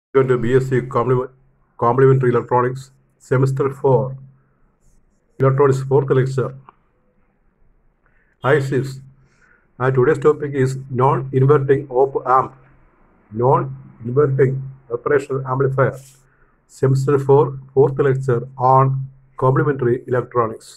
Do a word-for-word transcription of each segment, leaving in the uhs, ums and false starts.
Going to B S c Complement- Complementary Electronics, Semester four, Electronics fourth lecture. I six. And today's topic is non-inverting op-amp, non-inverting operational amplifier, Semester four, fourth lecture on Complementary Electronics.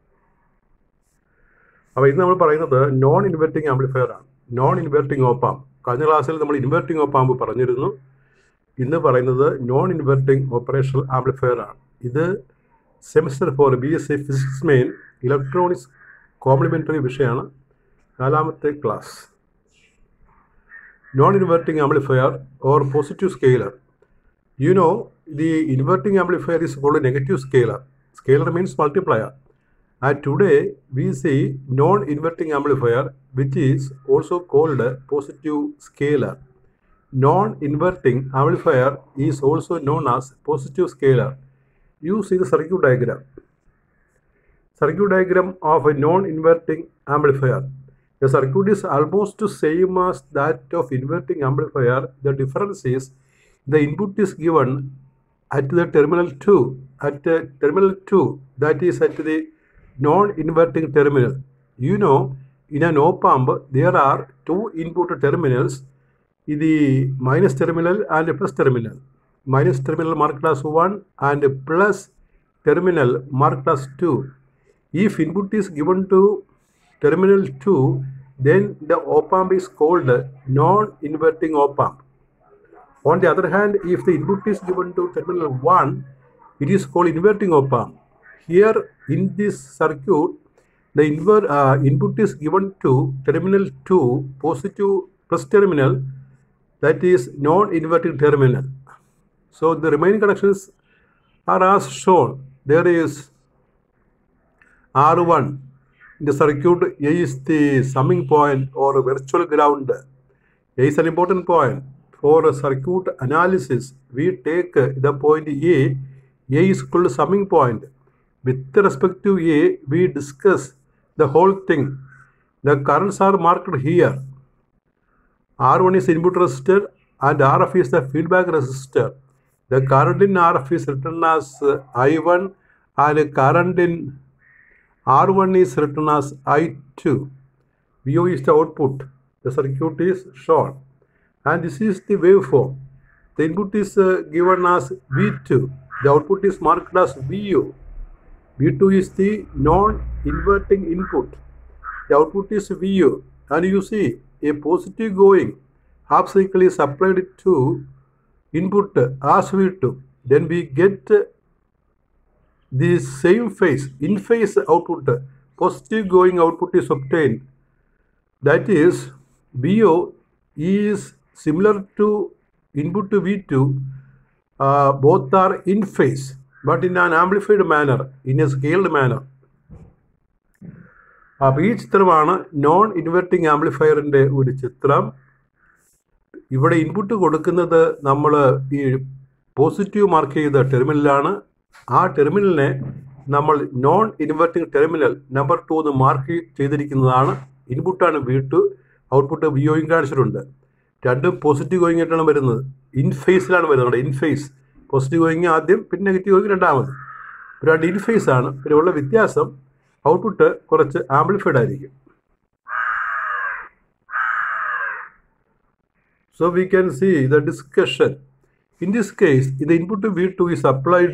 അപ്പോൾ ഇന്ന് നമ്മൾ പറയുന്നത് non inverting amplifier ആണ്. Non inverting op amp. കഴിഞ്ഞ ക്ലാസ്സിൽ നമ്മൾ inverting op amp പറഞ്ഞിരുന്നു. ഇന്ന് പറയുന്നത് നോൺ ഇൻവെർട്ടിംഗ് ഓപ്പറേഷണൽ ആംപ്ലിഫയർ ആണ്. ഇത് semester four B S C physics main electronics complementary വിഷയമാണ്. നാലാമത്തെ class. Non inverting amplifier or positive scalar. You know the inverting amplifier is called negative scalar. Scalar means multiplier. And today we see non-inverting amplifier, which is also called positive scalar. Non-inverting amplifier is also known as positive scalar. You see the circuit diagram. Circuit diagram of a non-inverting amplifier. The circuit is almost the same as that of inverting amplifier. The difference is the input is given at the terminal two. At uh, terminal two, that is at the non-inverting terminal. You know, in an op-amp, there are two input terminals, the minus terminal and plus terminal. Minus terminal marked as one and plus terminal marked as two. If input is given to terminal two, then the op-amp is called non-inverting op-amp. On the other hand, if the input is given to terminal one, it is called inverting op-amp. Here in this circuit, the inver, uh, input is given to terminal two, positive plus terminal, that is non-inverting terminal. So the remaining connections are as shown. There is R one. In the circuit, A is the summing point or virtual ground. A is an important point. For a circuit analysis, we take the point A. A is called summing point. With respect to A, we discuss the whole thing. The currents are marked here. R one is input resistor and R F is the feedback resistor. The current in R F is written as I one and current in R one is written as I two. V O is the output. The circuit is shown. And this is the waveform. The input is uh, given as V two. The output is marked as V U. V two is the non-inverting input. The output is V U. And you see a positive going half cycle is applied to input as V two. Then we get the same phase, in phase output. Positive going output is obtained. That is V O is similar to input to V two. Uh, both are in phase, but in an amplified manner, in a scaled manner. അപ്പോൾ ഈ ചിത്രമാണ് non inverting ആംപ്ലിഫയറിൻ്റെ ഒരു ചിത്രം. ഇവിടെ input കൊടുക്കുന്നത് നമ്മൾ ഈ positive mark ചെയ്ത ടെർമിനലാണ്. ആ ടെർമിനലിനെ നമ്മൾ non inverting terminal number two എന്ന് മാർക്ക് ചെയ്തിരിക്കുന്നതാണ്. ഇൻപുട്ടാണ് വി ടു, ഔട്ട്പുട്ട് വി ഒയും കാണിച്ചിട്ടുണ്ട്. രണ്ടും പോസിറ്റീവ് ഗോയിങ് ആയിട്ടാണ് വരുന്നത്. ഇൻ ഫേസിലാണ് വരുന്നത്. ഇൻ ഫേസ് പോസിറ്റീവ് ഗോയിങ് ആദ്യം, പിന്നെ നെഗറ്റീവ് ഗോയിങ് രണ്ടാമത്. രണ്ട് ഇൻ ഫേസ് ആണ്. പിന്നെ ഉള്ള വ്യത്യാസം ഔട്ട്പുട്ട് കുറച്ച് ആംപ്ലിഫൈഡ് ആയിരിക്കും. So we can see the discussion. In this case the input to V two is applied.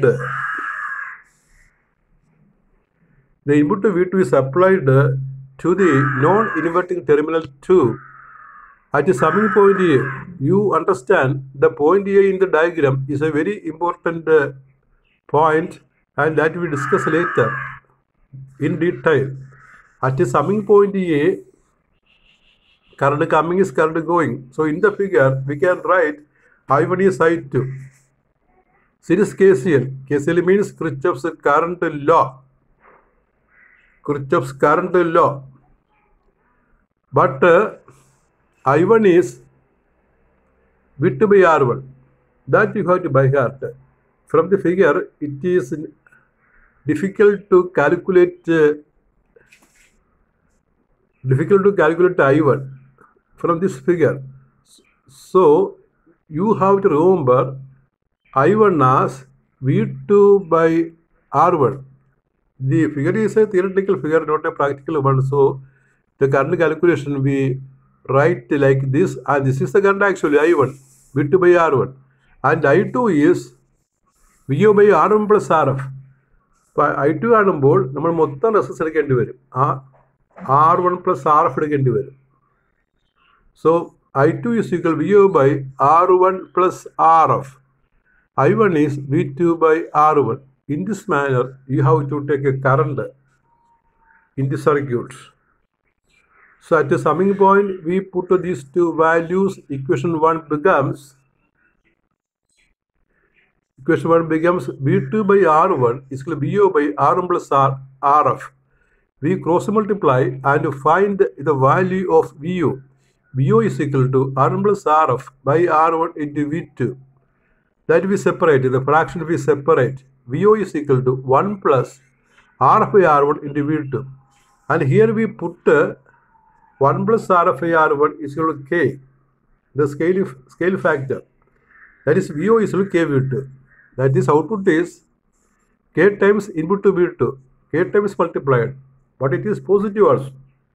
The input to V two is applied to the non-inverting terminal two. At the summing point A, you understand the point A in the diagram is a very important uh, point, and that we discuss later in detail. At the summing point A, current coming is current going. So in the figure, we can write I one is I two. Series K C L. K C L means Kirchhoff's current law. Kirchhoff's current law. But uh, I one is V two by R one. That you have to by heart. From the figure, it is difficult to calculate. Uh, difficult to calculate I one from this figure. So you have to remember I one as V two by R one. The figure is a theoretical figure, not a practical one. So the current calculation we write like this, and this is the current actually I one, V two by R one, and I two is V O by R one plus R F. I two ആകുമ്പോൾ നമ്മൾ മൊത്തം resistance എടുക്കേണ്ടി വരും. ആ R one plus R F എടുക്കേണ്ടി വരും. So I two is equal V O by R one plus R F. I one is V two by R one. In this manner, you have to take a current in the circuit. So at the summing point, we put these two values. Equation one becomes equation one becomes V two by R one is equal to V O by R one plus R, RF. We cross multiply and find the value of V O. V O is equal to R one plus R F by R one into V two. That we separate, the fraction we separate. V O is equal to one plus R F by R one into V two. And here we put uh, one plus R F by R one is equal to K, the scale, scale factor. That is V O is equal to K V two. That is output is K times input to V two. K times multiplied. But it is positive also.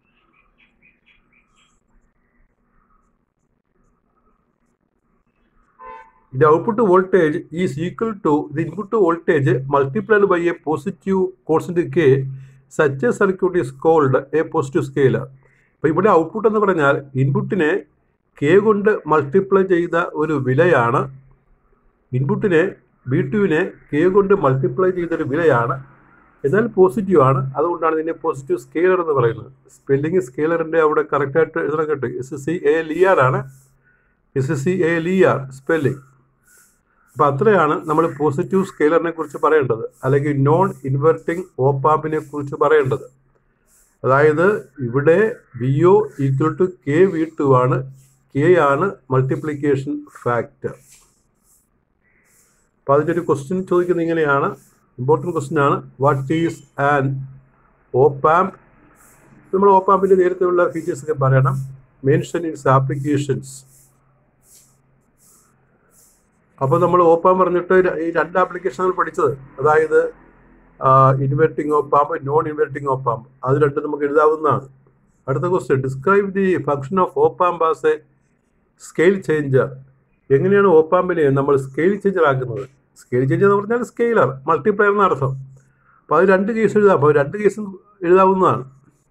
The output voltage is equal to the input voltage multiplied by a positive constant K. Such a circuit is called a positive scalar. അപ്പോൾ ഇവിടെ output എന്ന് പറഞ്ഞാൽ ഇൻപുട്ടിനെ K കൊണ്ട് multiply ചെയ്ത ഒരു വിലയാണ്, ഇൻപുട്ടിനെ ബി ടുവിനെ കെ കൊണ്ട് മൾട്ടിപ്ലൈ ചെയ്തൊരു വിലയാണ്, എന്നാൽ പോസിറ്റീവ് ആണ്. അതുകൊണ്ടാണ് ഇതിനെ പോസിറ്റീവ് സ്കെയിലർ എന്ന് പറയുന്നത്. സ്പെല്ലിംഗ് സ്കെയിലറിൻ്റെ അവിടെ കറക്റ്റായിട്ട് എഴുതണം കേട്ടോ. S C A L E R ആണ്, S C A L E R spelling. അപ്പോൾ അത്രയാണ് നമ്മൾ പോസിറ്റീവ് സ്കെയിലറിനെ കുറിച്ച് പറയേണ്ടത്, അല്ലെങ്കിൽ നോൺ ഇൻവെർട്ടിംഗ് ഓപ്പാമ്പിനെ കുറിച്ച് പറയേണ്ടത്. അതായത് ഇവിടെ V O equal to K V two ആണ്, കെ ആണ് മൾട്ടിപ്ലിക്കേഷൻ ഫാക്ടർ. അപ്പോൾ അതിൻ്റെ ഒരു ക്വസ്റ്റ്യൻ ചോദിക്കുന്നത് ഇങ്ങനെയാണ്, ഇമ്പോർട്ടൻറ്റ് ക്വസ്റ്റ്യൻ ആണ്. What is an op amp? നമ്മൾ ഓപ്പാമ്പിൻ്റെ നേരത്തെയുള്ള ഫീച്ചേഴ്സൊക്കെ പറയണം. Mention its applications. അപ്പോൾ നമ്മൾ ഓപ്പാമ്പ് പറഞ്ഞിട്ട് ഈ രണ്ട് ആപ്ലിക്കേഷനുകൾ പഠിച്ചത്, അതായത് inverting op amp, non inverting op amp, അത് രണ്ടും നമുക്ക് എഴുതാവുന്നതാണ്. അടുത്ത question, describe the function of op amp as a scale changer. എങ്ങനെയാണ് ഓപ്പാമ്പിനെ നമ്മൾ സ്കെയിൽ ചേഞ്ചർ ആക്കുന്നത്? സ്കെയിൽ ചേഞ്ചർ എന്ന് പറഞ്ഞാൽ സ്കെയിലർ, മൾട്ടിപ്ലയർ എന്ന അർത്ഥം. അപ്പോൾ അത് രണ്ട് കേസ് എഴുതാം, അപ്പോൾ രണ്ട് കേസും എഴുതാവുന്നതാണ്.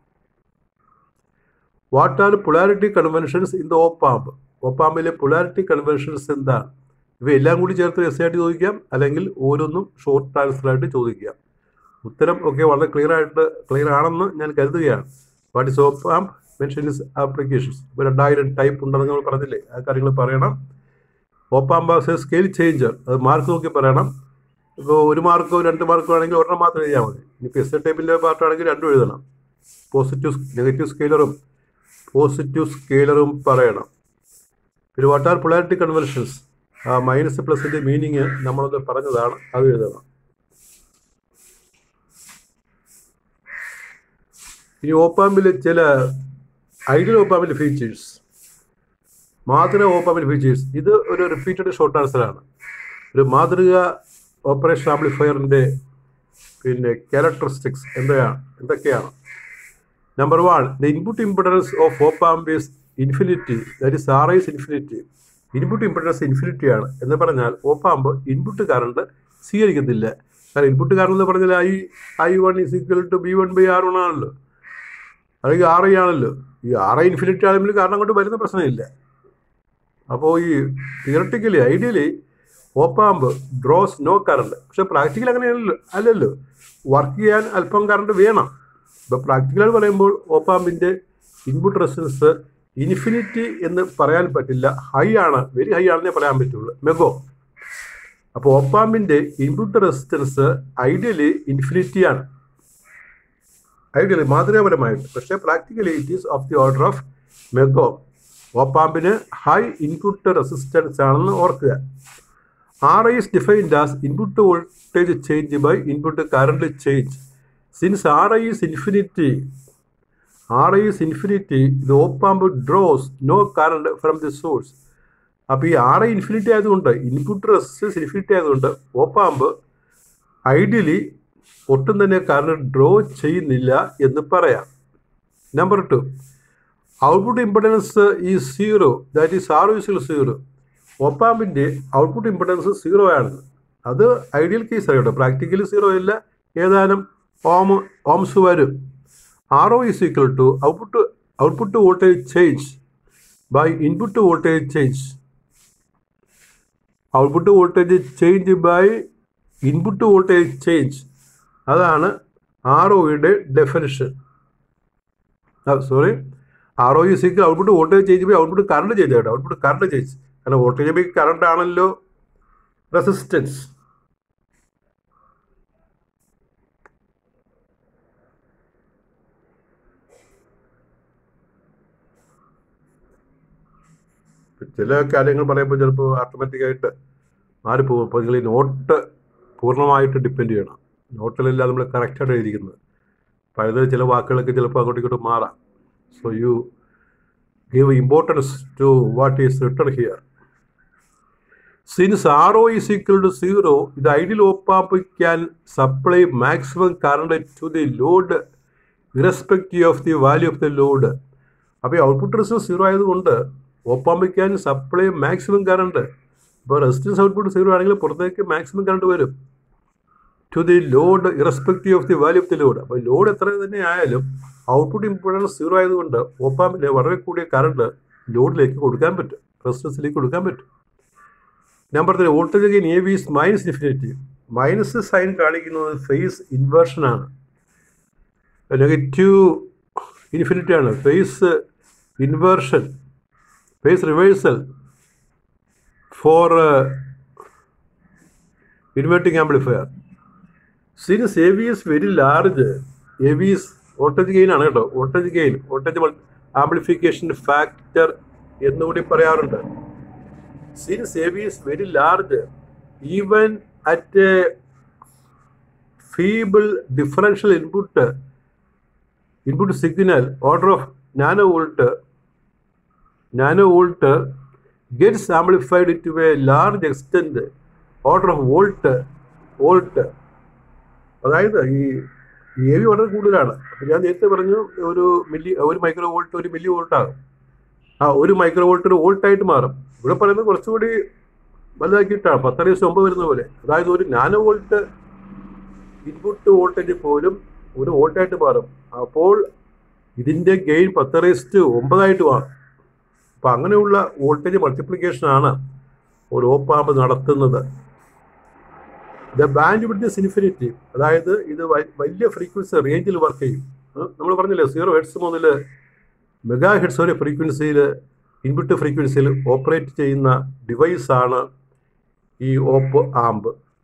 What are polarity conventions in the op amp? ഓപ്പാമ്പിലെ പൊളാരിറ്റി കൺവെൻഷൻസ് എന്താണ്? ഇവയെല്ലാം കൂടി ചേർത്ത് എസ് ആയിട്ട് ചോദിക്കാം, അല്ലെങ്കിൽ ഓരോന്നും ഷോർട്ട് ആൻസർ ആയിട്ട് ചോദിക്കാം. ഉത്തരം ഒക്കെ വളരെ ക്ലിയർ ആയിട്ട് ക്ലിയർ ആണെന്ന് ഞാൻ കരുതുകയാണ്. What is op amp? Mention its applications. ഇപ്പോൾ രണ്ടായിരം ടൈപ്പ് ഉണ്ടെന്ന് നമ്മൾ പറഞ്ഞില്ലേ, ആ കാര്യങ്ങൾ പറയണം. Op amp as a scale changer, അത് മാർക്ക് നോക്കി പറയണം. ഇപ്പോൾ ഒരു മാർക്കോ രണ്ട് മാർക്കോ ആണെങ്കിൽ ഒരെണ്ണം മാത്രം എഴുതിയാൽ മതി. ഇനിയിപ്പോൾ എസ് എ ടൈപ്പിൻ്റെ പാർട്ടാണെങ്കിൽ രണ്ടും എഴുതണം. പോസിറ്റീവ് നെഗറ്റീവ് സ്കെയിലറും പോസിറ്റീവ് സ്കെയിലറും പറയണം. പിന്നെ വാട്ട് ആർ പൊളാരിറ്റി കൺവെൻഷൻസ്? ആ മൈനസ് പ്ലസിൻ്റെ മീനിങ് നമ്മളത് പറഞ്ഞതാണ്, അത് എഴുതണം. ഇനി ഓപ്പാമ്പിൽ ചില ഐഡിയൽ ഓപ്പാമ്പിൻ്റെ ഫീച്ചേഴ്സ്, മാതൃക ഓപ്പാമ്പിൻ്റെ ഫീച്ചേഴ്സ്. ഇത് ഒരു റിപ്പീറ്റഡ് ഷോർട്ട് ആൻസറാണ്. ഒരു മാതൃക ഓപ്പറേഷൻ ആംപ്ലിഫയറിൻ്റെ പിന്നെ ക്യാരക്ടറിസ്റ്റിക്സ് എന്തൊക്കെയാണ് എന്തൊക്കെയാണ് number one, the input impedance of op amp is infinity. That is R is infinity. Input impedance infinity ആണ് എന്ന് പറഞ്ഞാൽ ഓപ്പാമ്പ് ഇൻപുട്ട് കറണ്ട് സ്വീകരിക്കത്തില്ല. കാരണം ഇൻപുട്ട് കറണ്ട് എന്ന് പറഞ്ഞാൽ I I one is equal to B one by R one ആണല്ലോ, അല്ലെങ്കിൽ R I ആണല്ലോ. ഈ ആർ ഐ ഇൻഫിനിറ്റി ആണെങ്കിൽ കാരണം കൊണ്ട് വരുന്ന പ്രശ്നമില്ല. അപ്പോൾ ഈ theoretically ideally op amp draws no current. പക്ഷെ പ്രാക്ടിക്കൽ അങ്ങനെയല്ലോ അല്ലല്ലോ, വർക്ക് ചെയ്യാൻ അല്പം കറണ്ട് വേണം. ഇപ്പോൾ പ്രാക്ടിക്കലായി പറയുമ്പോൾ ഓപ്പാമ്പിൻ്റെ ഇൻപുട്ട് റെസിസ്റ്റൻസ് ഇൻഫിനിറ്റി എന്ന് പറയാൻ പറ്റില്ല, ഹൈ ആണ്, വെരി ഹൈ ആണെന്നേ പറയാൻ പറ്റുള്ളൂ, മെഗോ. അപ്പോൾ ഓപ്പാമ്പിൻ്റെ ഇൻപുട്ട് റെസിസ്റ്റൻസ് ഐഡിയലി ഇൻഫിനിറ്റിയാണ്, ഐഡിയലി മാതൃകാപരമായിട്ട്. പക്ഷേ practically it is of the order of megohm. ഓപ്പാമ്പിന് ഹൈ ഇൻപുട്ട് റെസിസ്റ്റൻസ് ആണെന്ന് ഓർക്കുക. R I is defined as input voltage change by input current change. Since R I is infinity, R I is infinity, the op-amp draws no current from the source. അപ്പോൾ ഈ R I infinity ആയതുകൊണ്ട്, input resistance infinity ആയതുകൊണ്ട് op amp ideally ഒട്ടും തന്നെ current draw ചെയ്യുന്നില്ല എന്ന് പറയാം. Number two, output impedance ഈ zero, that is R is zero. ഓപ്പാമ്പിൻ്റെ ഔട്ട്പുട്ട് ഇംപെഡൻസ് സീറോ ആണ്. അത് ഐഡിയൽ കേസ് ആയിട്ടോ, പ്രാക്ടിക്കലി സീറോ ഇല്ല, ഏതാനും ഓം ഓംസ് വരും. R O is equal to output output voltage change by input voltage change. Output voltage change by input voltage change, അതാണ് R ഒയുടെ definition. Sorry, R O is equal output voltage change by output current change ആയിട്ടോ, output current change. കാരണം voltage by current ആണല്ലോ resistance. ചില കാര്യങ്ങൾ പറയുമ്പോൾ ചിലപ്പോൾ ഓട്ടോമാറ്റിക്കായിട്ട് മാറിപ്പോകും. അപ്പോൾ നിങ്ങൾ ഈ നോട്ട് പൂർണ്ണമായിട്ട് ഡിപ്പെൻഡ് ചെയ്യണം. നോട്ടിലല്ല നമ്മൾ കറക്റ്റായിട്ട് എഴുതിയിരിക്കുന്നത്. പഴയത് ചില വാക്കുകളൊക്കെ ചിലപ്പോൾ അങ്ങോട്ടും ഇങ്ങോട്ടും മാറാം. So you give importance to what is written here. Since R O is equal to zero, the ideal op-amp can supply maximum current to the load irrespective of the value of the load. അപ്പോൾ ഈ output resistance zero ആയതുകൊണ്ട് op-amp can supply maximum current. അപ്പോൾ resistance output zero ആണെങ്കിൽ പുറത്തേക്ക് maximum current വരും to the load irrespective of the value of the load. അപ്പോൾ load എത്ര തന്നെ ആയാലും ഔട്ട്പുട്ട് ഇംപെഡൻസ് സീറോ ആയതുകൊണ്ട് op-ampന് വളരെ കൂടിയ കറണ്ട് ലോഡിലേക്ക് കൊടുക്കാൻ പറ്റും, റെസിസ്റ്റൻസിലേക്ക് കൊടുക്കാൻ പറ്റും. Number three, voltage gain A V is minus infinity. Minus sign കാണിക്കുന്നത് ഫേസ് ഇൻവേർഷനാണ്, നെഗറ്റീവ് ഇൻഫിനിറ്റി ആണ്. Phase inversion, phase reversal for inverting amplifier. Since A V is very large, A V is voltage gain ആണ് കേട്ടോ, voltage gain, voltage amplification factor എന്നുകൂടി പറയാറുണ്ട്. Since A V is very large, even at a feeble differential input input signal order of nanovolt nanovolt gets amplified to a large extent order of volt volt. അതായത് ഈ A V വളരെ കൂടുതലാണ്. ഞാൻ നേരത്തെ പറഞ്ഞു ഒരു മില്ലി ഒരു micro volt ഒരു മില്ലി വോൾട്ട് ആകും. ആ ഒരു മൈക്രോ വോൾട്ട് ഒരു വോൾട്ടായിട്ട് മാറും. ഇവിടെ പറയുന്നത് കുറച്ചുകൂടി വലുതാക്കിയിട്ടാണ്, പത്തര ദിവസം ഒമ്പത് വരുന്ന പോലെ. അതായത് ഒരു നാനോ വോൾട്ട് ഇൻപുട്ട് വോൾട്ടേജ് പോലും ഒരു വോൾട്ടായിട്ട് മാറും. അപ്പോൾ ഇതിൻ്റെ ഗെയിൻ പത്തരസ്റ്റ് ഒമ്പതായിട്ട് മാറും. അപ്പം അങ്ങനെയുള്ള വോൾട്ടേജ് മൾട്ടിപ്ലിക്കേഷനാണ് ഒരു ഓപ്പ്-ആമ്പ് നടത്തുന്നത്. The bandwidth is infinity, അതായത് ഇത് വലിയ ഫ്രീക്വൻസി റേഞ്ചിൽ വർക്ക് ചെയ്യും. നമ്മൾ പറഞ്ഞില്ലേ സീറോ ഹെർട്സ് മുതൽ മെഗാ ഹെർട്സ് വരെ ഫ്രീക്വൻസിയിൽ, ഇൻപുട്ട് ഫ്രീക്വൻസിയിൽ ഓപ്പറേറ്റ് ചെയ്യുന്ന ഡിവൈസാണ് ഈ ഓപ്പ് ആമ്പ്.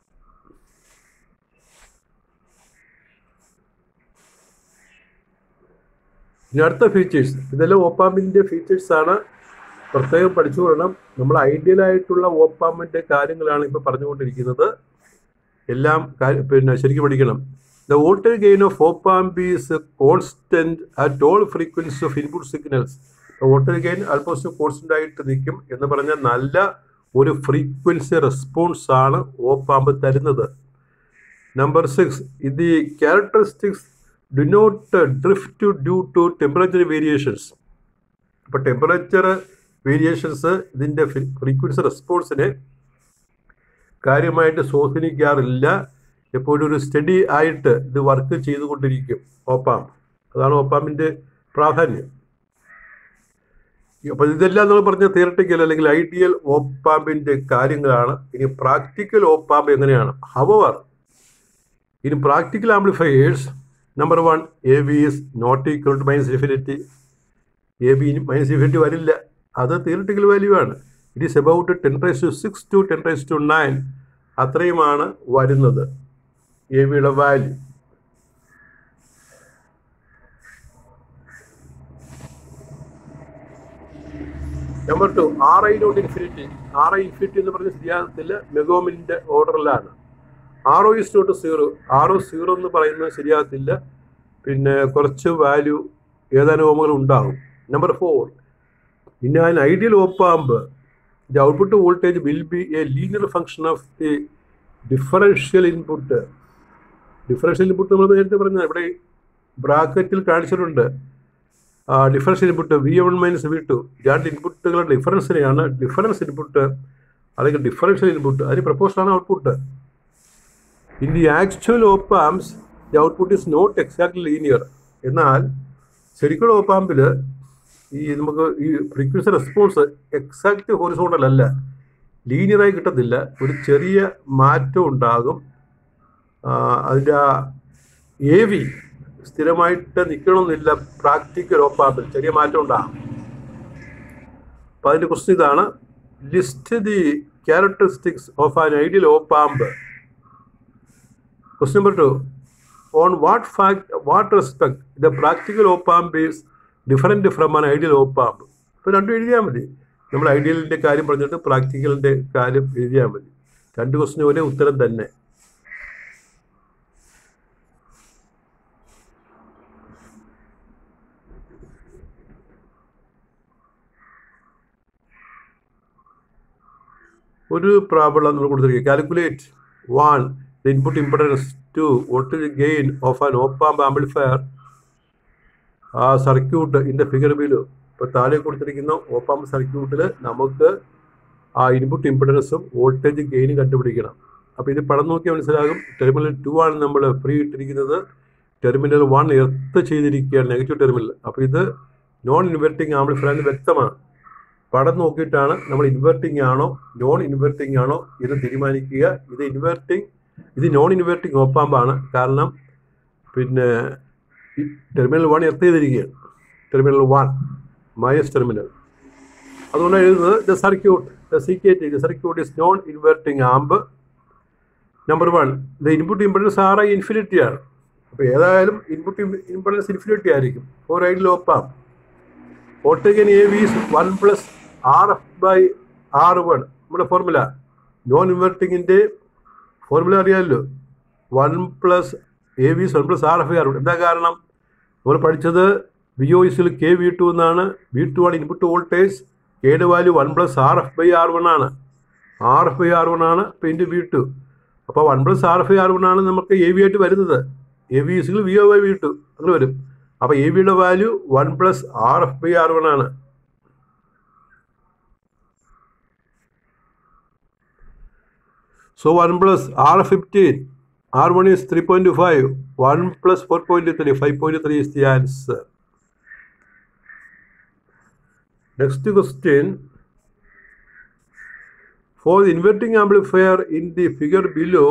ഇനി അടുത്ത ഫീച്ചേഴ്സ്, ഇതെല്ലാം ഓപ്പാമ്പിൻ്റെ ഫീച്ചേഴ്സാണ്, പ്രത്യേകം പഠിച്ചു കൊള്ളണം. നമ്മൾ ഐഡിയലായിട്ടുള്ള ഓപ്പാമ്പിൻ്റെ കാര്യങ്ങളാണ് ഇപ്പോൾ പറഞ്ഞുകൊണ്ടിരിക്കുന്നത്. എല്ലാം പിന്നെ ശരിക്കും പഠിക്കണം. The voltage gain of op-amp is constant at all frequencies of input signals. The voltage gain almost constant ആയിട്ട് നിൽക്കും എന്ന് പറഞ്ഞാൽ നല്ല ഒരു ഫ്രീക്വൻസി റെസ്പോൺസ് ആണ് ഓപ്പ്-ആമ്പ് തരുന്നത്. Number six, the characteristics do not drift due to temperature variations. അപ്പോൾ temperature variations ഇതിൻ്റെ ഫ്രീക്വൻസി റെസ്പോൺസിനെ കാര്യമായിട്ട് സ്വാധീനിക്കാറില്ല. എപ്പോഴും ഒരു സ്റ്റഡി ആയിട്ട് ഇത് വർക്ക് ചെയ്തുകൊണ്ടിരിക്കും ഓപ്പ്-ആമ്പ്. അതാണ് ഓപ്പ്-ആമ്പിൻ്റെ പ്രാധാന്യം. അപ്പോൾ ഇതെല്ലാം നമ്മൾ പറഞ്ഞ തിയറട്ടിക്കൽ അല്ലെങ്കിൽ ഐഡിയൽ ഓപ്പ്-ആമ്പിൻ്റെ കാര്യങ്ങളാണ്. ഇനി പ്രാക്ടിക്കൽ ഓപ്പ്-ആമ്പ് എങ്ങനെയാണ്? However in practical amplifiers, number one, A V is not equal to minus infinity. A V minus infinity വരില്ല, അത് തിയറട്ടിക്കൽ വാല്യൂ ആണ്. It is about ten raise to six to ten raise to nine, അത്രയുമാണ് വരുന്നത് A വിയുടെ value. Number two, R I not infinity. R I infinity എന്ന് പറഞ്ഞ ശരിയാകത്തില്ല, മെഗോമിൻ്റെ ഓർഡറിലാണ്. R O is not zero. R O zero എന്ന് പറയുന്നത് ശരിയാകത്തില്ല, പിന്നെ കുറച്ച് വാല്യൂ ഏതാനും ഓമുകൾ ഉണ്ടാകും. Number four, in an ideal op amp the output voltage will be a linear function of the differential input. Differential input നമ്മൾ നേരത്തെ പറഞ്ഞ ഇവിടെ ബ്രാക്കറ്റിൽ കാണിച്ചിട്ടുണ്ട്. Differential input V one minus V two രണ്ട് ഇൻപുട്ടുകളുടെ ഡിഫറൻസിനെയാണ് ഡിഫറൻസ് ഇൻപുട്ട് അല്ലെങ്കിൽ ഡിഫറൻഷ്യൽ ഇൻപുട്ട്, അതിന് പ്രപ്പോഷനാണ് output. In the actual op amps the output is not exactly linear. എന്നാൽ ശരിക്കുള്ള ഓപ്പ് ആമ്പിൽ ഈ നമുക്ക് ഈ ഫ്രീക്വൻസി റെസ്പോൺസ് എക്സാക്റ്റ് ഹൊറിസോണ്ടൽ അല്ല, ലീനിയറായി കിട്ടത്തില്ല, ഒരു ചെറിയ മാറ്റം ഉണ്ടാകും. അതിൻ്റെ ആ എ വി സ്ഥിരമായിട്ട് നിൽക്കണമെന്നില്ല. പ്രാക്ടിക്കൽ ഓപ്പ് ആമ്പിൽ ചെറിയ മാറ്റം ഉണ്ടാകും. അപ്പോൾ അതിൻ്റെ ക്വസ്റ്റ്യൻ ഇതാണ്, list the characteristics of an ideal op amp. Question number two, on what fact what respect the practical op amp is different from an ideal op amp. ഇപ്പോൾ രണ്ടും എഴുതിയാൽ മതി. നമ്മൾ ഐഡിയലിൻ്റെ കാര്യം പറഞ്ഞിട്ട് പ്രാക്ടിക്കലിൻ്റെ കാര്യം എഴുതിയാൽ മതി. രണ്ട് ക്വസ്റ്റിന് ഒരേ ഉത്തരം തന്നെ. ഒരു പ്രോബ്ലം നമ്മൾ കൊടുത്തിരിക്കുക. Calculate one the input impedance, two voltage gain of an op amp amplifier ആ circuit in the figure below. ഇപ്പോൾ താഴെ കൊടുത്തിരിക്കുന്ന ഓപ്പ് ആമ്പ് സർക്യൂട്ടിൽ നമുക്ക് ആ ഇൻപുട്ട് ഇംപെഡൻസും വോൾട്ടേജ് ഗെയിനും കണ്ടുപിടിക്കണം. അപ്പോൾ ഇത് പടം നോക്കിയാൽ മനസ്സിലാകും. ടെർമിനൽ ടു ആണ് നമ്മൾ ഫ്രീ ഇട്ടിരിക്കുന്നത്, ടെർമിനൽ വൺ എർത്ത് ചെയ്തിരിക്കുകയാണ് നെഗറ്റീവ് ടെർമിനൽ. അപ്പോൾ ഇത് നോൺ ഇൻവെർട്ടിംഗ് ആംപ്ലിഫയർ എന്ന് വ്യക്തമാണ്. പടം നോക്കിയിട്ടാണ് നമ്മൾ ഇൻവെർട്ടിംഗ് ആണോ നോൺ ഇൻവെർട്ടിംഗ് ആണോ എന്ന് തീരുമാനിക്കുക. ഇത് ഇൻവെർട്ടിംഗ് ഇത് നോൺ ഇൻവെർട്ടിംഗ് ഓപ്പ് ആമ്പാണ്. കാരണം പിന്നെ ഈ ടെർമിനൽ വൺ എർത്ത് ചെയ്തിരിക്കുകയാണ്, ടെർമിനൽ വൺ മൈനസ് ടെർമിനൽ. അതുകൊണ്ട് എഴുതുന്നത് the circuit the C K T the circuit is non inverting amp. Number one, the input impedance R I infinity ആണ്. അപ്പോൾ ഏതായാലും ഇൻപുട്ട് ഇംപെഡൻസ് ഇൻഫിനിറ്റി ആയിരിക്കും for ideal op amp. Voltage A V is one plus R F by R one. നമ്മുടെ formula non ഇൻവെർട്ടിങ്ങിൻ്റെ formula അറിയാമല്ലോ, one plus A V is one plus R F by R one. എന്താ കാരണം? നമ്മൾ പഠിച്ചത് V O ഇസിൽ K V two എന്നാണ്. V two ആണ് ഇൻപുട്ട് വോൾട്ടേജ്, കെയുടെ value one plus R F by R one ആണ്. R F by R one ആണ് ഇപ്പോൾ ഇൻറ്റു വി ടു. അപ്പോൾ one plus R F by R one ആണ് നമുക്ക് എ വി ആയിട്ട് വരുന്നത്. എ വി ഇസിൽ V O by V two അങ്ങനെ വരും. അപ്പോൾ എ വിയുടെ value one plus R F by R one ആണ്. So one plus R fifteen, R one is three point five, one plus four point three, five point three is the answer. Next question, for the inverting amplifier in the figure below,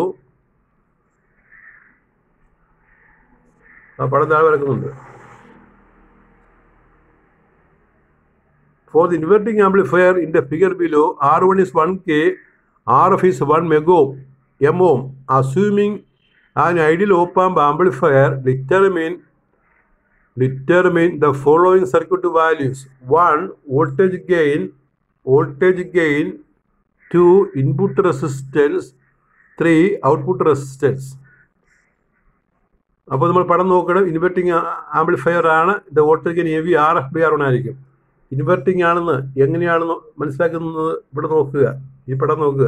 for the inverting amplifier in the figure below, R one is one K, R F is one mega ohm. Assuming an ideal op amp amplifier, determine determine the following circuit values: one voltage gain, voltage gain, two input resistance, three output resistance. അപ്പോൾ നമ്മൾ പടം നോക്കണം. Inverting amplifier ആണ്. The voltage gain A V R F by R one ആയിരിക്കും. Inverting ആണെന്ന് എങ്ങനെയാണെന്ന് മനസ്സിലാക്കുന്നത് ഇവിടെ നോക്കുക. ഈ പടം നോക്കുക.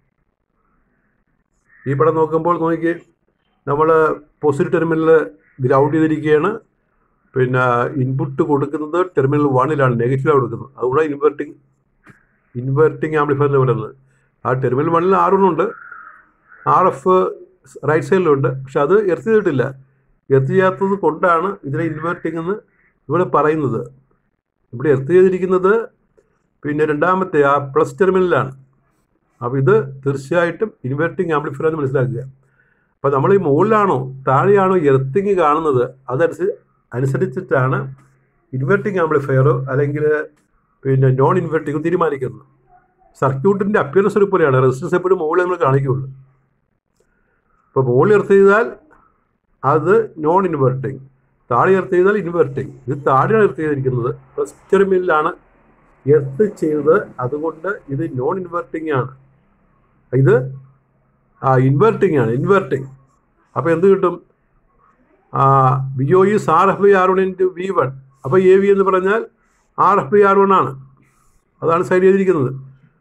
ഈ പടം നോക്കുമ്പോൾ നോക്കി, നമ്മൾ പോസിറ്റീവ് ടെർമിനൽ ഗ്രൗണ്ട് ചെയ്തിരിക്കുകയാണ്. പിന്നെ ഇൻപുട്ട് കൊടുക്കുന്നത് ടെർമിനൽ വണ്ണിലാണ്, നെഗറ്റീവാണ് കൊടുക്കുന്നത്. അതുകൊണ്ട് ഇൻവെർട്ടിംഗ് ഇൻവെർട്ടിംഗ് ആംപ്ലിഫയർ എന്ന് പറയുന്നത്. ആ ടെർമിനൽ വണ്ണിൽ ആർ വൺ ഉണ്ട്, ആർ എഫ് റൈറ്റ് സൈഡിലുണ്ട്. പക്ഷെ അത് എർത്ത് ചെയ്തിട്ടില്ല. എർത്ത് ചെയ്യാത്തത് കൊണ്ടാണ് ഇതിനെ ഇൻവെർട്ടിംഗ് എന്ന് ഇവിടെ പറയുന്നത്. ഇവിടെ എർത്ത് ചെയ്തിരിക്കുന്നത് പിന്നെ രണ്ടാമത്തെ ആ പ്ലസ് ടെർമിനലാണ്. അപ്പോൾ ഇത് തീർച്ചയായിട്ടും ഇൻവെർട്ടിംഗ് ആംപ്ലിഫയർ എന്ന് മനസ്സിലാക്കുക. അപ്പോൾ നമ്മൾ ഈ മുകളിലാണോ താഴെയാണോ എർത്തിങ് കാണുന്നത് അതനുസരിച്ച് അനുസരിച്ചിട്ടാണ് ഇൻവെർട്ടിംഗ് ആംപ്ലിഫയറോ അല്ലെങ്കിൽ പിന്നെ നോൺ ഇൻവെർട്ടിങ്ങോ തീരുമാനിക്കുന്നത്. സർക്യൂട്ടിൻ്റെ അപ്പിയറൻസ് ഒരുപോലെയാണ്. റെസിസ്റ്റൻസ് എപ്പോഴും മുകളിൽ നമ്മൾ കാണിക്കുകയുള്ളൂ. അപ്പോൾ മുകളിൽ എർത്ത് ചെയ്താൽ അത് നോൺ ഇൻവെർട്ടിങ്, താഴെ എർത്ത് ചെയ്താൽ ഇൻവെർട്ടിങ്. ഇത് താഴെയാണ് എർത്ത് ചെയ്തിരിക്കുന്നത്, പ്ലസ് ടെർമിനലാണ് എർത്ത് ചെയ്തത്. അതുകൊണ്ട് ഇത് നോൺ ഇൻവെർട്ടിംഗ് ആണ്. ഇത് ആ ഇൻവെർട്ടിംഗ് ആണ്, ഇൻവെർട്ടിംഗ്. അപ്പോൾ എന്ത് കിട്ടും? V O is R F by R one into V one. അപ്പോൾ എ വി എന്ന് പറഞ്ഞാൽ R F by R one ആണ്. അതാണ് സൈഡ് ചെയ്തിരിക്കുന്നത്.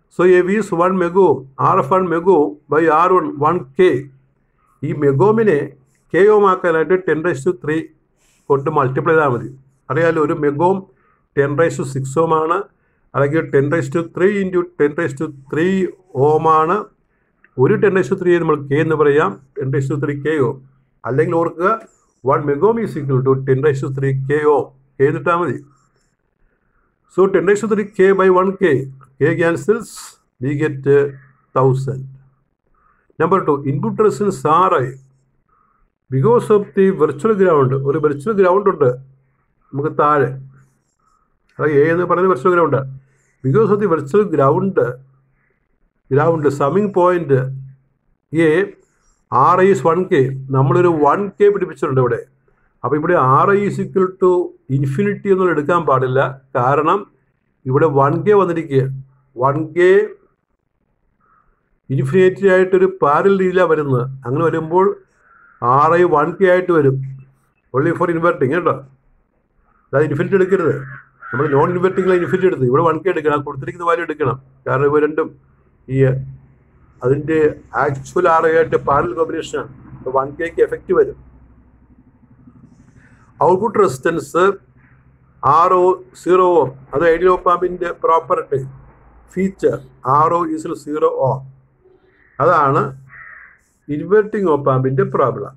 So A V is one megohm R F one megohm by R one one K. ഈ മെഗോമിനെ K ohm ആക്കാനായിട്ട് ten raise to three കൊണ്ട് മൾട്ടിപ്ലൈ ചെയ്താൽ മതി. അറിയാമല്ലോ, ഒരു megohm ten raise to six ohm ആണ്, അല്ലെങ്കിൽ ten raise to three into ten raise to three ohm ആണ്. ഒരു ടെൻ റൈസ് ടു ത്രീ നമ്മൾ കെ എന്ന് പറയാം, ten raise to three K ohm. അല്ലെങ്കിൽ ഓർക്കുക, one megohm is equal to ten raise to three K ohm. K എന്നിട്ടാൽ മതി. So ten raise to three K by one K, K cancels, we get thousand. Number two, input resistance R I because of the virtual ground. ഒരു virtual ground ഉണ്ട് നമുക്ക് താഴെ, അത് A എന്ന് പറയുന്നത് virtual ground. Because of the virtual ground ground summing point A R I is one K. നമ്മളൊരു one K പിടിപ്പിച്ചിട്ടുണ്ട് ഇവിടെ. അപ്പോൾ ഇവിടെ R I is equal to infinity ഒന്നും എടുക്കാൻ പാടില്ല, കാരണം ഇവിടെ വൺ കെ വന്നിരിക്കുക. വൺ കെ ഇൻഫിനിറ്റി ആയിട്ടൊരു പാരൽ രീതിയിലാണ് വരുന്നത്. അങ്ങനെ വരുമ്പോൾ ആർ ഐ വൺ കെ ആയിട്ട് വരും, ഓൺലി ഫോർ ഇൻവെർട്ടിങ് കേട്ടോ. അതായത് ഇൻഫിനിറ്റി എടുക്കരുത്, നമ്മൾ നോൺ ഇൻവെർട്ടിങ്ങിലാണ് ഇൻഫിനിറ്റി എടുത്ത്. ഇവിടെ വൺ കെ എടുക്കണം, കൊടുത്തിരിക്കുന്ന വാല്യൂ എടുക്കണം, കാരണം ഇവ രണ്ടും ഈ അതിൻ്റെ ആക്ച്വൽ ആർ ഐ ആയിട്ട് പാരൽ കോമ്പിനേഷനാണ്. അപ്പോൾ വൺ കെക്ക് എഫക്റ്റ് വരും. Output resistance R O zero ohm, അത് ഐഡിയൽ ഓപ്പ് ആമ്പിൻ്റെ property feature. R O is zero ohm, അതാണ് ഇൻവെർട്ടിംഗ് ഓപ്പ് ആമ്പിൻ്റെ പ്രോബ്ലം.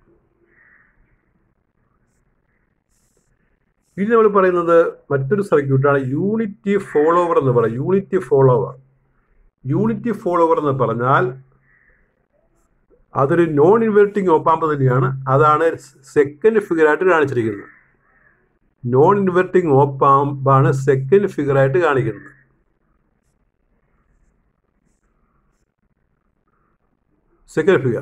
ഇനി നമ്മൾ പറയുന്നത് മറ്റൊരു സർക്യൂട്ടാണ് യൂണിറ്റി ഫോളോവർ എന്ന് പറയും. യൂണിറ്റി ഫോളോവർ യൂണിറ്റി ഫോളോവർ എന്ന് പറഞ്ഞാൽ അതൊരു നോൺ ഇൻവെർട്ടിംഗ് ഓപ്പാമ്പ് തന്നെയാണ്. അതാണ് സെക്കൻഡ് ഫിഗറായിട്ട് കാണിച്ചിരിക്കുന്നത്. നോൺ ഇൻവെർട്ടിംഗ് ഓപ്പാമ്പാണ് സെക്കൻഡ് ഫിഗറായിട്ട് കാണിക്കുന്നത്. Second figure.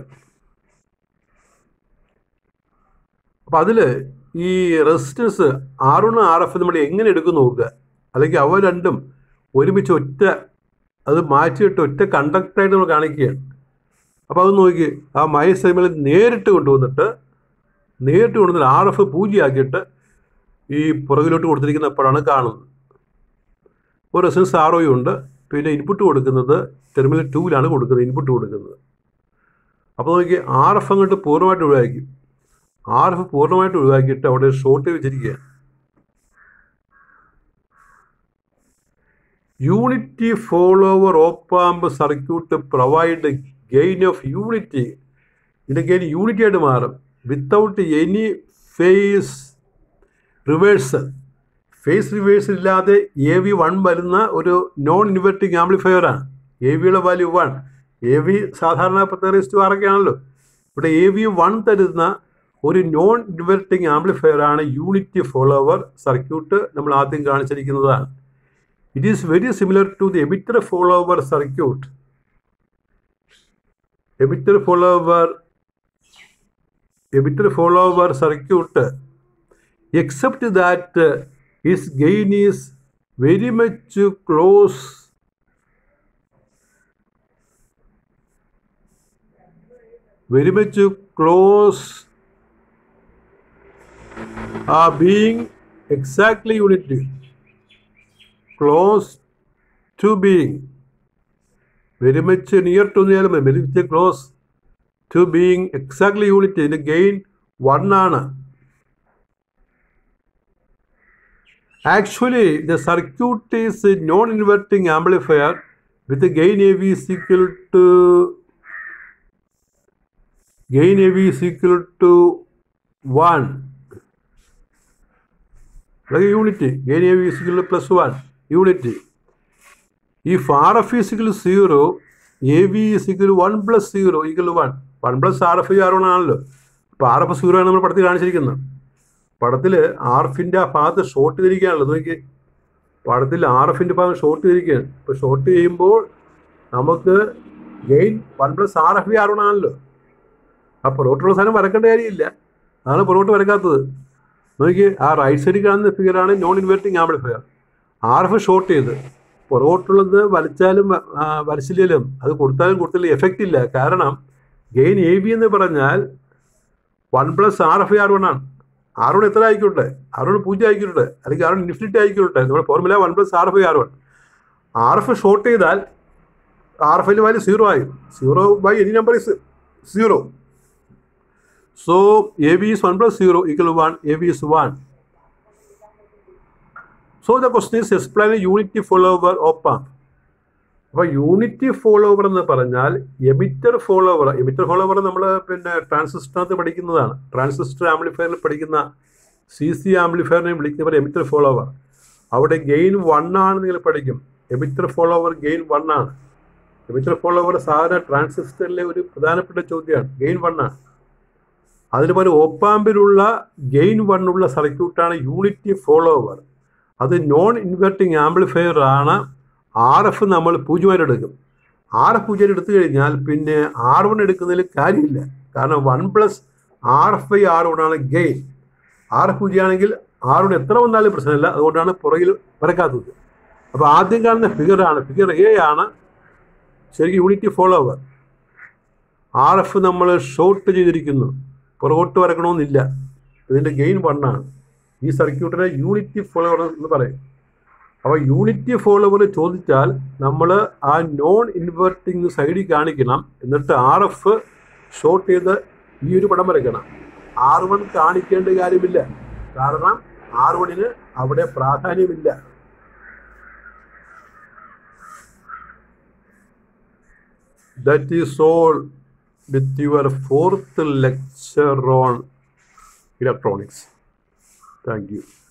അപ്പം അതിൽ ഈ resistance R one R F നമ്മൾ എങ്ങനെ എടുക്കും നോക്കുക, അല്ലെങ്കിൽ അവ രണ്ടും ഒരുമിച്ച് ഒറ്റ അത് മാറ്റിയിട്ട് ഒറ്റ കണ്ടക്ടറായിട്ട് നമ്മൾ കാണിക്കുകയാണ്. അപ്പോൾ അത് നോക്കി, ആ മൈനസ് ടൈമിൽ നേരിട്ട് കൊണ്ടുവന്നിട്ട് നേരിട്ട് കൊണ്ടുവന്നിട്ട് ആർ എഫ് പൂജ്യമാക്കിയിട്ട് ഈ പുറകിലോട്ട് കൊടുത്തിരിക്കുന്നപ്പോഴാണ് കാണുന്നത്. ഒരു റെസിസ്റ്റൻസ് ആർ ഒ ഉണ്ട്, പിന്നെ ഇൻപുട്ട് കൊടുക്കുന്നത് ടെർമിനൽ ടൂവിലാണ് കൊടുക്കുന്നത്, ഇൻപുട്ട് കൊടുക്കുന്നത്. അപ്പോൾ നോക്കി, ആർ എഫ് അങ്ങോട്ട് പൂർണ്ണമായിട്ട് ഒഴിവാക്കി. ആർ എഫ് പൂർണ്ണമായിട്ട് ഒഴിവാക്കിയിട്ട് അവിടെ ഷോർട്ട് വെച്ചിരിക്കുകയാണ്. Unity follower op amp circuit provide gain of unity. ഇതിൻ്റെ ഗെയിൻ യൂണിറ്റി ആയിട്ട് മാറും without any phase reversal. Phase reversal ഇല്ലാതെ എ വി വൺ വരുന്ന ഒരു നോൺ ഇൻവെർട്ടിംഗ് ആംപ്ലിഫയറാണ്. എ വിയുടെ വാല്യൂ വൺ. എ വി സാധാരണ പത്ത് റേസ്റ്റ് ആറൊക്കെ ആണല്ലോ. ഇവിടെ എ വി വൺ തരുന്ന ഒരു നോൺ ഇൻവെർട്ടിംഗ് ആംപ്ലിഫയറാണ് യൂണിറ്റി ഫോളോവർ സർക്യൂട്ട് നമ്മൾ ആദ്യം കാണിച്ചിരിക്കുന്നതാണ്. It is very similar to the emitter follower circuit. Emitter follower emitter follower circuit except that its gain is very much close very much close uh, being exactly unity, close to being very much near to the element, very much close to being exactly unity. The gain one ആണ്. Actually, the circuit is a non-inverting amplifier with the gain A V is equal to gain A V is equal to one. Like unity, gain A V is equal to plus one, unity. If R F is equal to zero, A V is equal to one plus zero equal to one. one plus R F R one ആണല്ലോ. അപ്പോൾ R F zero ആണ് നമ്മൾ പടത്തിൽ കാണിച്ചിരിക്കുന്നത്. പടത്തിൽ R എഫിൻ്റെ ആ ഭാഗത്ത് ഷോർട്ട് ചെയ്തിരിക്കുകയാണല്ലോ. നോക്കി, പടത്തിൽ ആർ എഫിൻ്റെ ഭാഗം ഷോർട്ട് ചെയ്തിരിക്കുകയാണ്. ഇപ്പോൾ ഷോർട്ട് ചെയ്യുമ്പോൾ നമുക്ക് gain one plus R F R one ആണല്ലോ. ആ പുറകോട്ടുള്ള സാധനം വരക്കേണ്ട കാര്യമില്ല, അതാണ് പുറകോട്ട് വരക്കാത്തത്. നോക്കി, ആ റൈറ്റ് സൈഡിൽ കാണുന്ന ഫിഗറാണ് non inverting amplifier. R F short ചെയ്ത് പുറകോട്ടുള്ളത് വലിച്ചാലും വരച്ചില്ലേലും അത് കൊടുത്താലും കൊടുത്തില്ല എഫക്റ്റ് ഇല്ല. കാരണം ഗെയിൻ എ ബി എന്ന് പറഞ്ഞാൽ one plus R F R one ആണ്. ആർ വൺ എത്ര ആയിക്കോട്ടെ, ആർ വൺ പൂജ്യം ആയിക്കോട്ടെ, അല്ലെങ്കിൽ ആർ വൺ ഇൻഫിനിറ്റി ആയിക്കോട്ടെ, നമ്മുടെ formula one plus R F R one. R F short ചെയ്താൽ R F value zero ആയി. zero by any number is zero. So A B is one plus zero equal to one. A B is one. So the question is explain a unity follower op-amp. അപ്പോൾ unity follower എന്ന് പറഞ്ഞാൽ emitter follower emitter follower നമ്മൾ പിന്നെ ട്രാൻസിസ്റ്ററിനകത്ത് പഠിക്കുന്നതാണ്. Transistor ആംപ്ലിഫയറിൽ പഠിക്കുന്ന C C ആംപ്ലിഫയറിനെ വിളിക്കുന്നവർ എമിറ്റർ ഫോളോവർ. അവിടെ ഗെയിൻ വൺ ആണ് നിങ്ങൾ പഠിക്കും. എമിറ്റർ ഫോളോവർ ഗെയിൻ വൺ ആണ്. എമിറ്റർ ഫോളോവർ സാധാരണ ട്രാൻസിസ്റ്ററിലെ ഒരു പ്രധാനപ്പെട്ട ചോദ്യമാണ്. ഗെയിൻ വൺ ആണ്. അതിനുപോലെ ഓപ്പാമ്പിലുള്ള ഗെയിൻ വൺ ഉള്ള സർക്യൂട്ടാണ് യൂണിറ്റി ഫോളോവർ. അത് നോൺ ഇൻവെർട്ടിങ് ആംപ്ലിഫയർ ആണ്. ആർ എഫ് നമ്മൾ പൂജ്യമായിട്ട് എടുക്കും. ആർ എഫ് പൂജ്യമായിട്ട് എടുത്തു കഴിഞ്ഞാൽ പിന്നെ ആർ വൺ എടുക്കുന്നതിൽ കാര്യമില്ല. കാരണം one plus R F by R one ആണ് ഗെയിൻ. ആർ എഫ് പൂജ്യമാണെങ്കിൽ ആർ വൺ എത്ര വന്നാലും പ്രശ്നമില്ല. അതുകൊണ്ടാണ് പുറകിൽ വരക്കാത്തത്. അപ്പോൾ ആദ്യം കാണുന്ന ഫിഗറാണ്, ഫിഗർ എ ആണ് ശരിക്കും യൂണിറ്റി ഫോളോവർ. ആർ എഫ് നമ്മൾ ഷോർട്ട് ചെയ്തിരിക്കുന്നു, പുറകോട്ട് വരക്കണമെന്നില്ല. ഇതിൻ്റെ ഗെയിൻ വൺ ആണ്. ഈ സർക്യൂട്ടിനെ യൂണിറ്റി ഫോളോവർ എന്ന് പറയും. അപ്പോൾ യൂണിറ്റി ഫോളോവർ ചോദിച്ചാൽ നമ്മൾ ആ നോൺ ഇൻവെർട്ടിങ് സൈഡിൽ കാണിക്കണം. എന്നിട്ട് ആർ എഫ് ഷോർട്ട് ചെയ്ത് ഈ ഒരു പടം വരയ്ക്കണം. ആർ വൺ കാണിക്കേണ്ട കാര്യമില്ല, കാരണം ആർ വണ്ണിന് അവിടെ പ്രാധാന്യമില്ല. That is all with your fourth lecture on electronics. Thank you.